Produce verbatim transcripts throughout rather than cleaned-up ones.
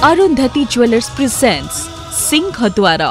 Arundhati jewellers presents Singhadwar.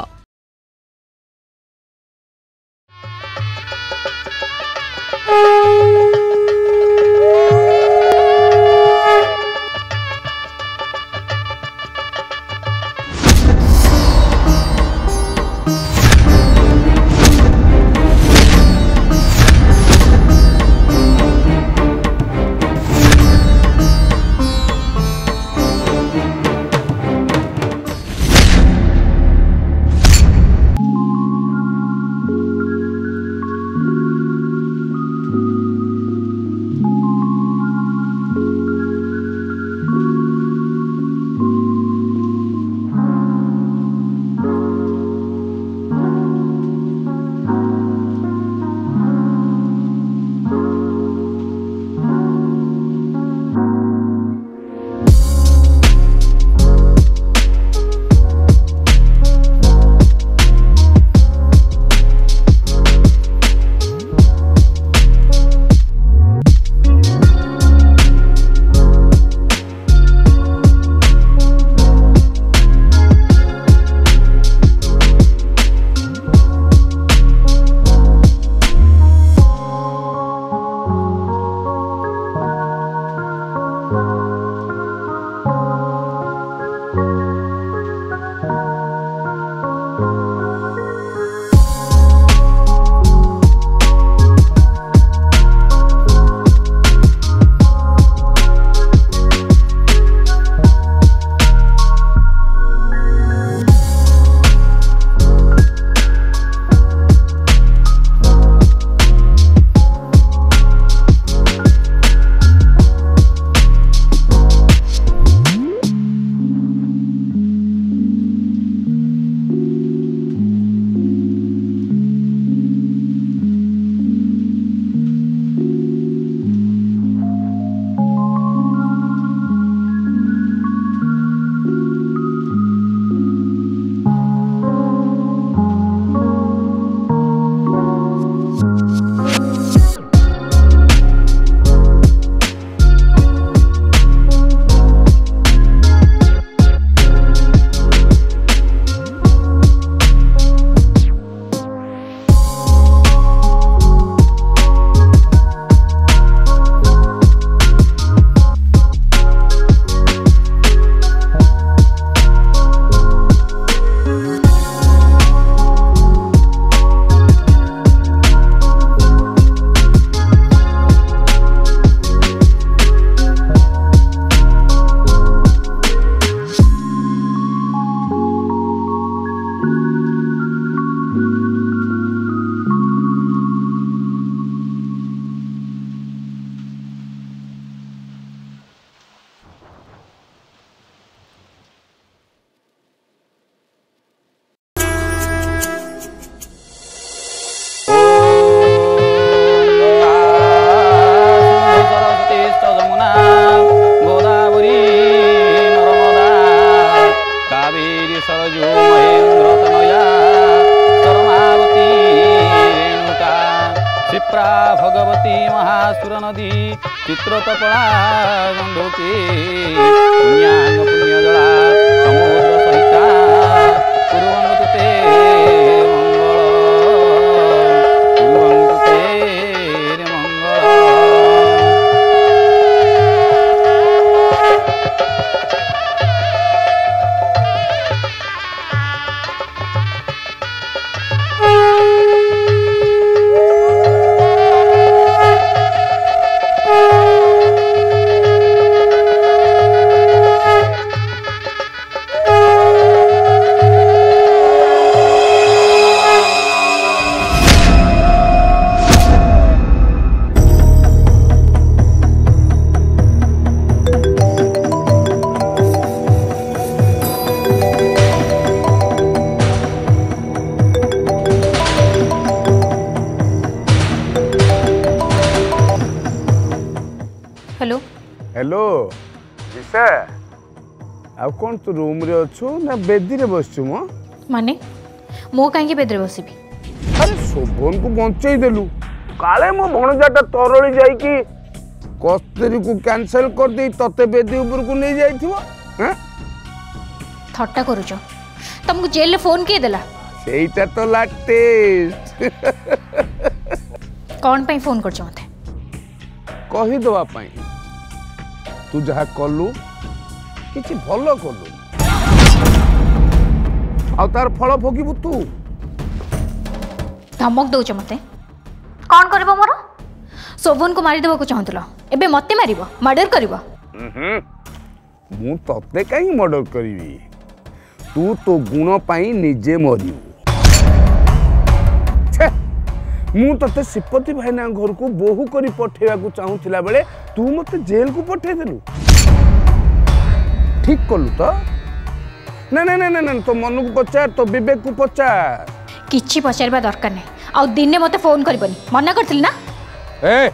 Bhagabati महासुर नदी चित्रतपणा गंडोके पुण्यांग पुण्यजला समुद्र सहिता कुरुवन्तु ते मंगल कुरुवन्तु ते मंगल। हेलो हेलो विशा आ कौन तू रूम रे अच्छु ना बेदी रे बसछु मो माने मो काहे बेदी रे बसिबी। अरे शोभन को बंचई देलु काले मो भणजाटा तरळी जाई की कस्तरी को कैंसिल कर दे तते बेदी ऊपर को नहीं जाइथिबो हैं थट्टा करूच तुमको जेल फोन किए देला सेटा तो लाटेस्ट कौन पे फोन कर मते कही दवा पाई तू जहा कलु किछि भलो कलु आ तार फल भोगिबु तू धमक दौच मते कौन करबो मोर शोभन को मारी देबो को चाहतलो एबे मते मारिबो मर्डर करबो मु तते काई मर्डर करिवि तू तो गुण पाई निजे मरिबु मु तते सिपति भाईना घर को बोहू करी पठेवा को चाहूथिला बेले तू मते जेल को पठे देलु ठीक कलु तो ना ना ना ना तो मन को पचार तो विवेक को पचार किछि पचारबा दरकार नै आ दिने मते फोन करबनी मना करथिल ना ए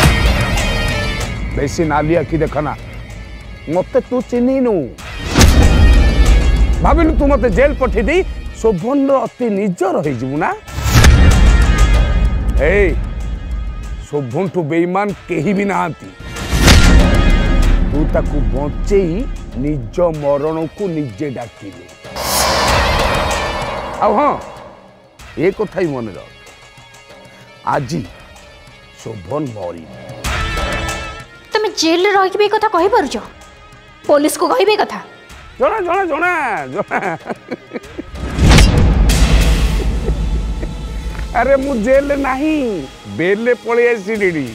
बेसी नालिया की देखना मते तू चिन्ही नु भाबिलु तू मते जेल पठे दी शोभन अति निजर होई जिवु ना ए शोभन ठू बेईमान केही भी नहांती तू ताकू बचेई निज मरण को निजे डाकिले आ हाँ ये कथा ही मन रख आज शोभन मरी तुम जेल रही के कथा कहि पारुछ पुलिस को कहि कथा जना जना जना जना अरे मु जेल नहीं बेल पड़े आसी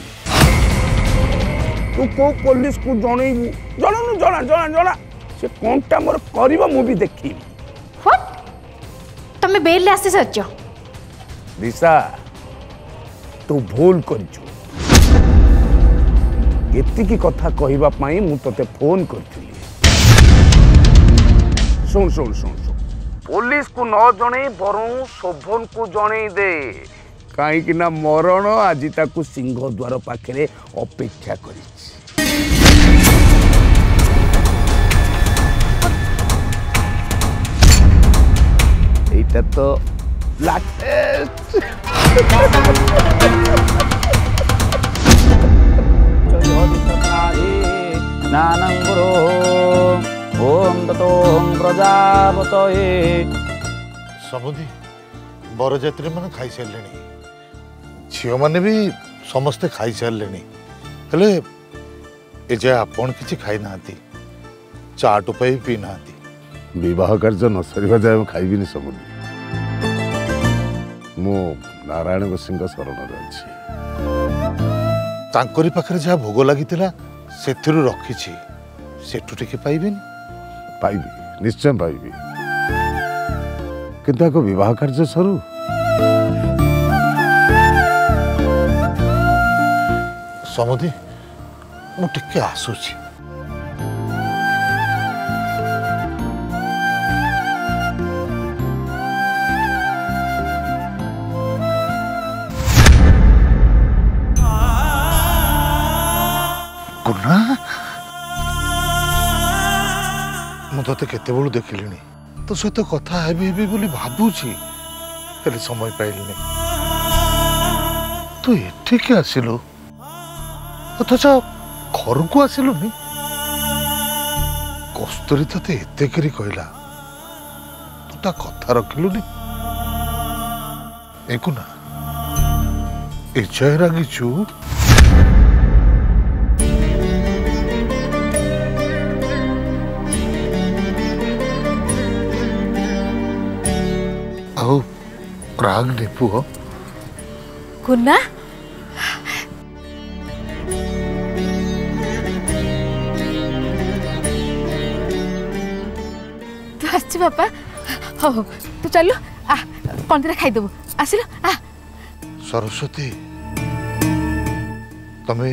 तू को पुलिस को जनइबू जननु जना जना जना से कोनटा मोर करबो मु भी देखी व्हाट तमे बेल ले आसी सच्च दिशा तू भूल करिछु एति की कथा कहिबा पई मु तते फोन करथिली सुन सुन सुन सुन पुलिस को न जणे बरु शोभन को जणे दे काई कि ना मरण आज ताकू सिंह द्वार पाखरे अपेक्षा करिछि एटा तो लाटेस्ट नानंगुरो ओम ततो प्रजापतये समुदी बरजात्री मैंने खाई सारे झील मैंने भी समस्ते खाई सारे हेले एजे आपण किसी खाई ना चा टोपाई पी ना विवाह कार्य न सरिबा जाय खाइबिनी समुदी मो नारायण सिंह शरण अछि तांकरी पाखरे जहा भोग लागितिला सेथिरु रखिछि सेठु टिके पाइबिनी पाइबी निश्चय पाइबी किंतु को विवाह कार्य सरू समुदी मु टिके आसुछि कुना मु तो केते बळु देखिलिनी तो सहित कथा हेबी हेबी बोली भाबुछि हेले समय पाइलिनी तू एठी के आसिलु अथच घर को आसिलुनी कस्तूरी तते एते करी कहला तू ता कथा रखिलुनी एकुना ए जय रागिछु राग ने पुओ कुन्ना तू आस बापा हो तू चलो आ कौन दिना खाई देबू आसिलो आ सरस्वती तमे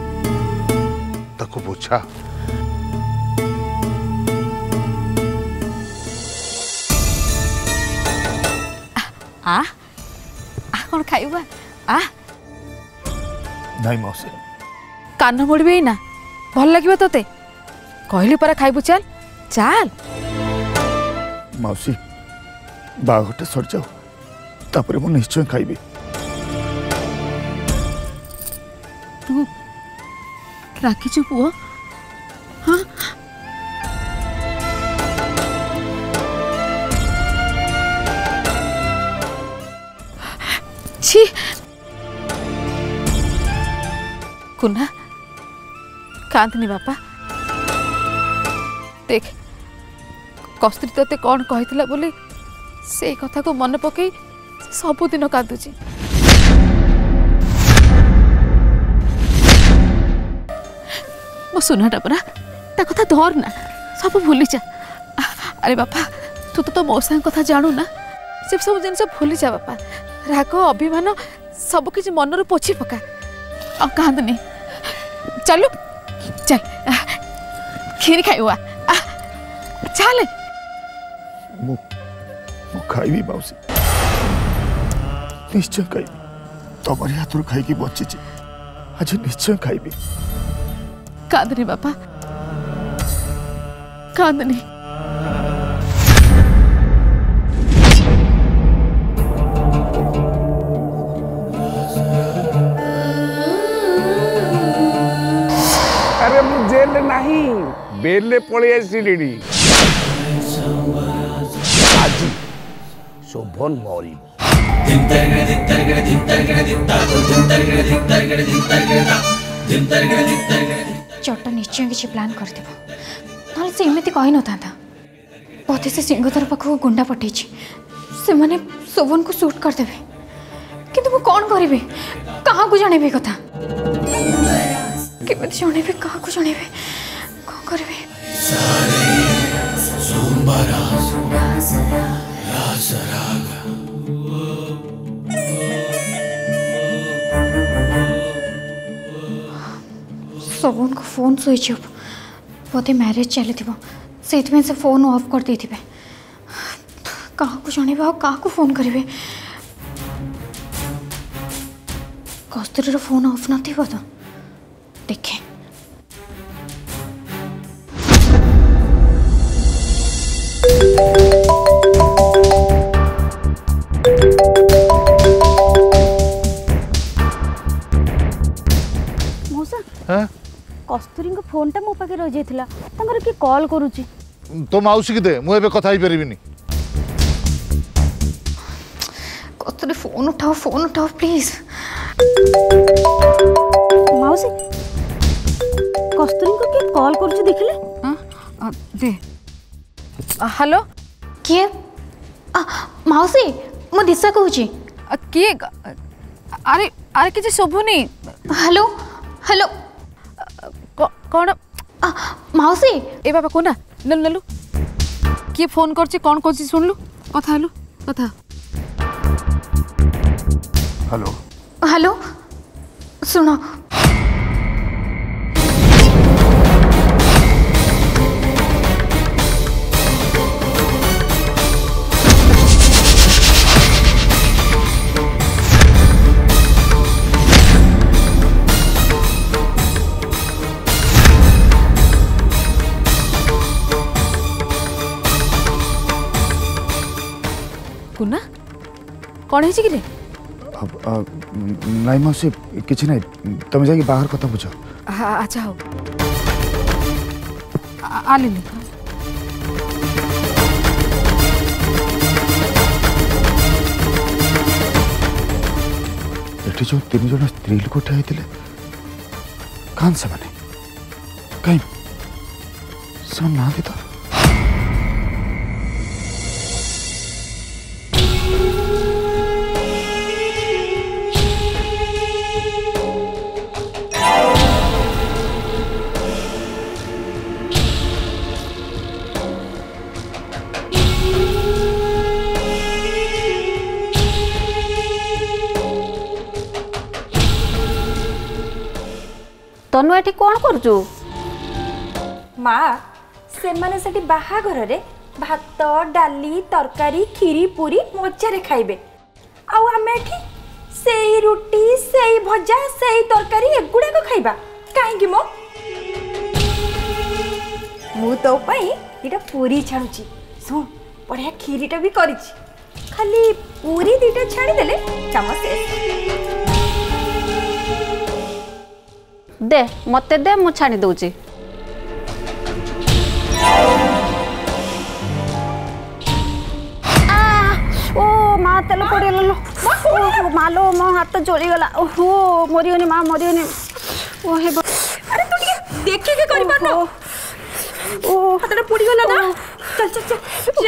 ताको बुझा आ आ कौन खाइबा आ नहीं मौसी कान मोड़बे ना भल लगे तोते कहली पर खाइबू चल चल मौसी बागटे सर जाओ तापर मु निश्चय खाइबी तू राखी चु पुओ हाँ कुना कांदनी बापा देख कस्तूरी तोते कौन कही बोली से कथा को मन पकई सबुदिन कांदुची मो सुनाटा परा ता कथा धर ना सब भूली जा अरे बापा तू तो तो मौसा कथा जानू ना से सब जिन भूली जा बापा राग अभिमान सब किसी मनरू पोछी पका आ कांदनी चलू चल खीर खाइबा चल मु मु खाइबी माउसी निश्चय खाइबी तमरी हाथ खाई बची आज निश्चय खाइबी कांदनी बापा कांदनी अरे मु जेल नहीं बेल पड़े आसिली आज शोभन मरी चट निश्चय किसी प्लान कर ना से एमती कही न था बोधे से सिंहद्वार पाखक गुंडा पठे से मैंने शोभन को शूट करदेवे किंतु मु कौन करी क्या जनइबी कथा केमी जनइबी क्या जनइबी कौन करी शोभन को फोन स्विच ऑफ बोधे मैरिज चली से से फोन ऑफ कर दे क्या जनइबे आ क्या फोन करेंगे कस्तूरी फोन ऑफ न तो देखे हाँ? कस्तूरी को फोन टा मो पाखे रही जाइथिला तांकर की कॉल करूची तो माउसी की दे मु एबे कथा ही परिबिनी कस्तूरी फोन उठाओ फोन उठाओ प्लीज माउसी कस्तूरी को की कॉल करूची देखिले हां दे हेलो किए आ, मौसी मु दिशा कहूची किए अरे अरे किसी शोभुनी हेलो हेलो कौन मौसी ए बाबा कोना नलु नलु किए फोन करछि कौन कहछि सुनलु कथा हलु कथा हेलो हेलो सुनो कुना कौन है कि नाई मौसी किसी ना तुम जाके बाहर कथा बुझ अच्छा हो आ ले ले एठी जो तीन जन स्त्री लोक ठिया होते कौन से माने कहीं सब ना तो तनु एठी कौन करजु माँ से माने सेठी बाहाघर रे भात डाली तरकारी खीरी पूरी मजारे खाइबे आउ आमे एठी सेई रुटी सेई भजा सेई तरकारी एगुडा को खाइबा काहे कि मो मु तो पई इटा पूरी छानुची सुन बढ़िया खीरीटा भी करिछि खाली पूरी दीटा छाड़ी देले काम शेष दे मते दे मु छाणी दउची ओ माँ तेल पड़े लो मालो मो हाथ जोड़ी गला ओहो मरियोनी माँ मरियोनी ओ हे बा अरे तू देखे के कर पानो ओ हाथटा पड़ी गला ना चल चल चल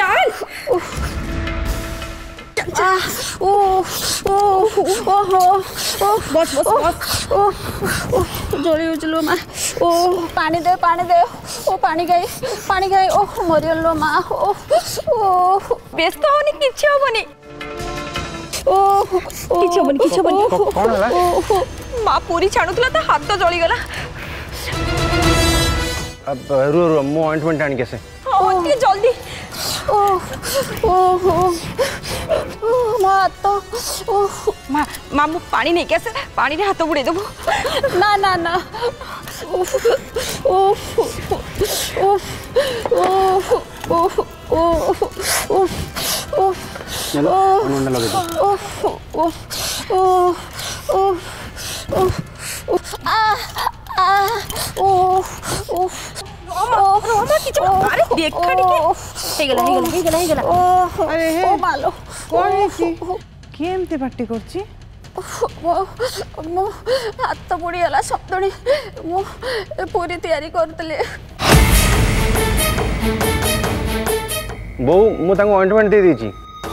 चल ओ ओ ओ ओ बस बस बस ओ ओ जली उजलो मा ओ पानी दे पानी दे ओ पानी गई पानी गई ओ मरियलो मा ओ ओ व्यस्त होनी किछ होबनी ओ किछ होबनी किछ होबनी कौन है मां पूरी छाणुतला तो हाथ तो जली गला अब रो रो मो ऑइंटमेंट आन कैसे ओ ती जल्दी ओ ओ ओ मां तो ओ मां मां मु पानी नहीं कैसे पानी रे हाथ बुड़े देबो ना ना ना ओ ओ ओ ओ ओ ओ ओ चलो मुंडा लगे दो ओ ओ ओ ओ ओ आ आ ओ ओ रोमा किछ अरे देख खड़ी के हे गेला हे गेला हे गेला हे गेला ओ ओ मालो कौन है केमती पार्टी करछि मो मो हाथ बुड़ी गला सप्तणी मो पूरी तैयारी करतले बो मु तांको ऑइंटमेंट दे देछि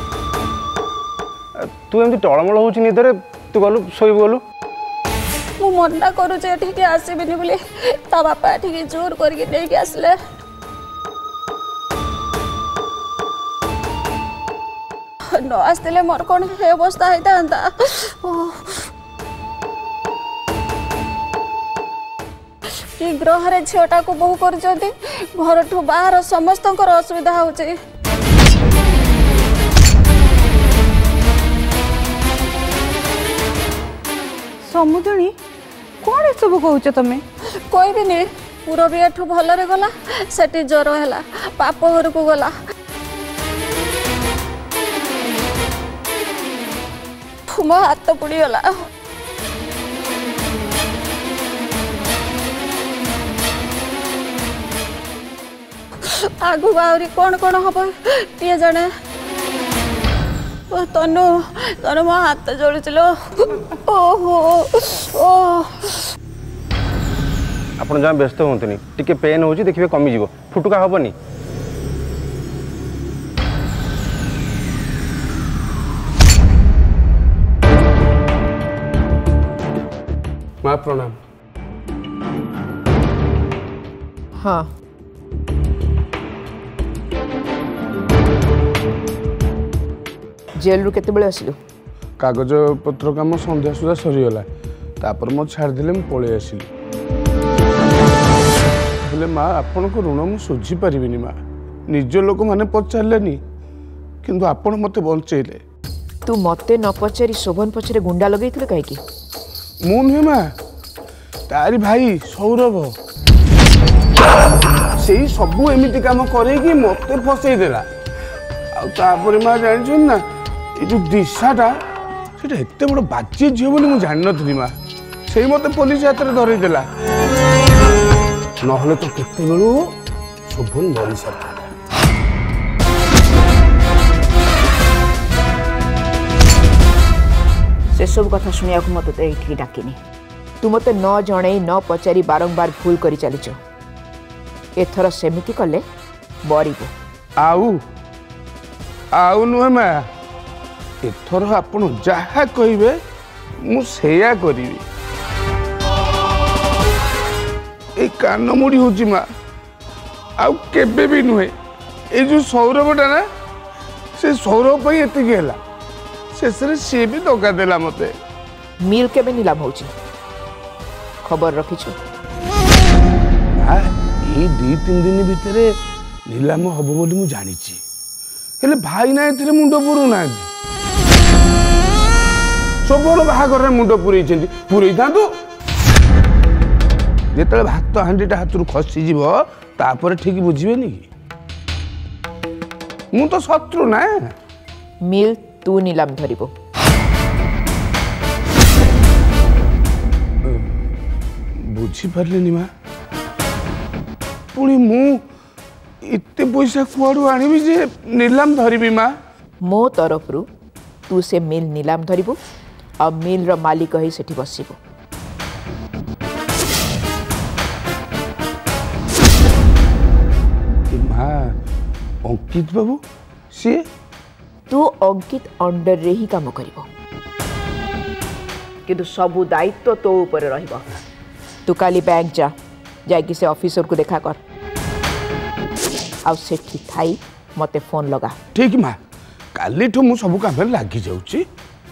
तू एमती टळमळ होछि निदरे तू गलु सोई गलु मु मना करूचे ठीक आसबिनी बोली ता बापा ठीक जोर करके लेके आसले न आसले मोर कौन हे अवस्था होता ग्रह झीटा को बहु कर घर ठू बाहर समस्त असुविधा हो समुद्रणी कौन ए सब कहूच तुम्हें कोई भी नहीं पूरा भी एठू भलरे गला सेठी ज्वर है पाप घर को गला मो हाथ पुड़ी गला आगु आहरी कौन कौन हम किए जाने तनु तनु मो हाथ जोड़िल ओहो ओ आपण जहाँ व्यस्त होतनी टिके पेन होची देखिबे कमी जीवो फुटुका हबनी माँ प्रणाम। हाँ जेल रु केते बेले आसिलु कागज पत्र काम संध्या सुधा सरीगला तापर मो छाड़देले मु पळे आसिली बोले माँ आपण को ऋण मु सुझी पारिबिनी माँ निज लोक माने पचारलेनी किंतु आपण मते बंचेले तू मते न पचारी शोभन पछरे गुंडा लगेइथिले काहे की मु नुहे माँ तारी भाई सौरभ से सबू एमती कम करे मत फसई देला आपर माँ जान ना ये जो दिशाटा से एत बड़ बाजी झील बोली मुझे जान नी माँ से मत पुलिस हाथ में धरईदेला ना तो केते बेलू शोभन मरी सारी से सब कथा शुणा मत तो ये डाकिनी तू मत न जणे न पचारि बारंबार भूल कर चलीच एथर सेमिति कले बरिबो आउ आउ नुहे माँ एथर आपण जहा कहिबे मु सेया करिवि ए कान मुड़ी होची माँ आउ केबे भी नुहे ए जो सौरभटा ना से सौरभ पई एतिकी हैला शेषरे सी भी धोखा देला मते मिल केबे नीलाम होची खबर रखिछु ये दी तीन दिन भितर नीलाम हम बोली मु जानी हेले भाई ना एथिरे मुंड पुरु ना शोभन बाहागर मुंड पुरई पुरई था जिते भात हांडीटा हाथ खसी जीव तापर ठीक बुझेनि कि मु तो शत्रु ना मिल तू नीलाम धरिबो बुझी पारे माँ पुणी मु इते पैसा कुआड़ू आनिबी जे नीलाम धरिबी माँ मो तरफ रु तू से मिल नीलाम धरिबो आ मिल रो मालिक ही सेठी बसिबो अंकित बाबू सी तू अंकित अंडर रे ही काम करिवो किंतु सबु दायित्व तो ऊपर रहिबो। तू काली बैंक जा जाकि से ऑफिसर को देखा कर आ सेठी थाई मते फोन लगा। ठीक माँ काली ठू मु सब काम लगी जाऊची।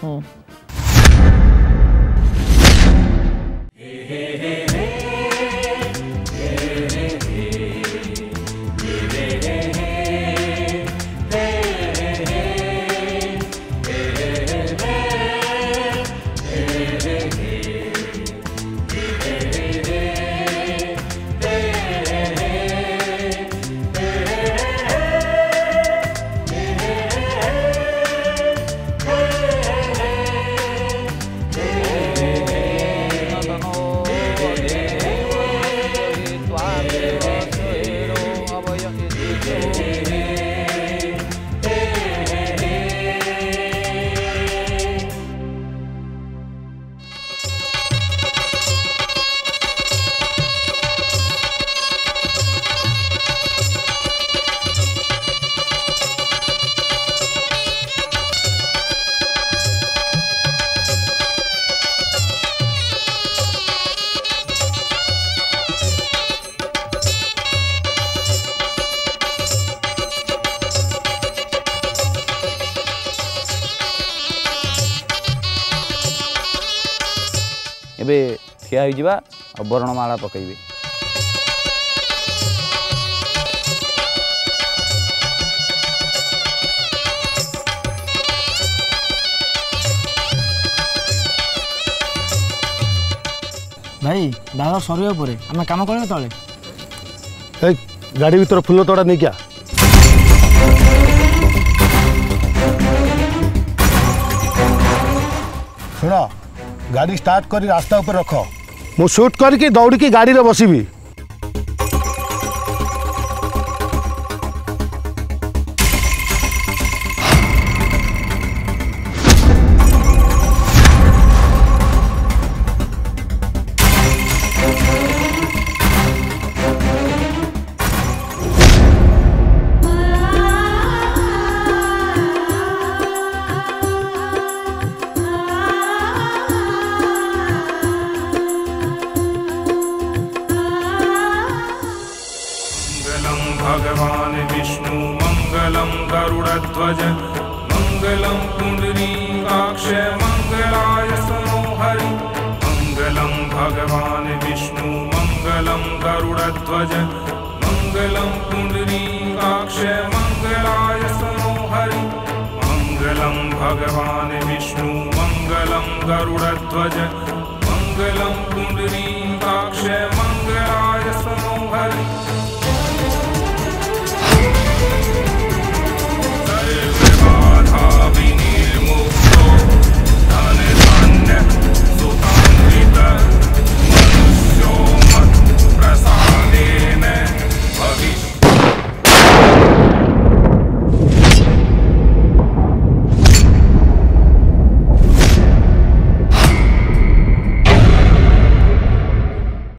एबे ठिया हो जिबा और वर्णमाला पकईबे। भाई बाबा सरिया परे आम काम करना तले गाड़ी भीतर फुल तोड़ा नहीं क्या सुनो गाड़ी स्टार्ट करी रास्ता ऊपर रख मु शूट करके दौड़ की गाड़ी रे बसबी। भगवान विष्णु मंगलम गरुड़ध्वज मंगलम पुंडरीकाक्ष मंगलाय मनोहरि मंगलम भगवान विष्णु मंगलम गरुड़ध्वज मंगलम पुंडरीकाक्ष मंगलाय मनोहरि मंगलम भगवान विष्णु मंगलम गरुड़ध्वज मंगलम पुंडरीकाक्ष मंगलाय मनोहरि।